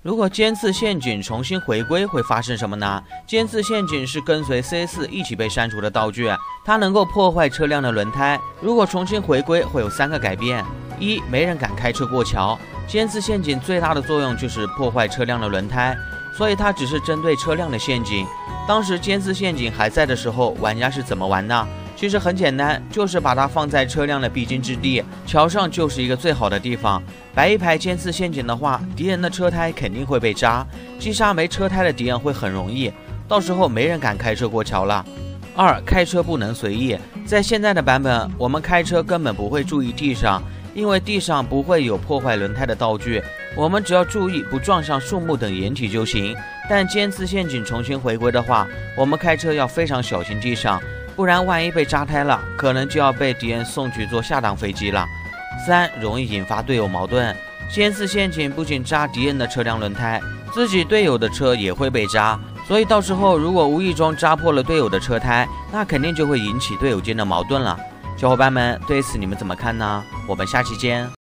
如果尖刺陷阱重新回归会发生什么呢？尖刺陷阱是跟随 C4 一起被删除的道具，它能够破坏车辆的轮胎。如果重新回归会有3个改变：一、没人敢开车过桥。尖刺陷阱最大的作用就是破坏车辆的轮胎，所以它只是针对车辆的陷阱。当时尖刺陷阱还在的时候，玩家是怎么玩呢？其实很简单，就是把它放在车辆的必经之地，桥上就是一个最好的地方。摆一排尖刺陷阱的话，敌人的车胎肯定会被扎，击杀没车胎的敌人会很容易，到时候没人敢开车过桥了。2、开车不能随意。在现在的版本，我们开车根本不会注意地上，因为地上不会有破坏轮胎的道具，我们只要注意不撞上树木等掩体就行。但尖刺陷阱重新回归的话，我们开车要非常小心地上，不然万一被扎胎了，可能就要被敌人送去做下档飞机了。3、容易引发队友矛盾。尖刺陷阱不仅扎敌人的车辆轮胎，自己队友的车也会被扎，所以到时候如果无意中扎破了队友的车胎，那肯定就会引起队友间的矛盾了。小伙伴们，对此你们怎么看呢？我们下期见。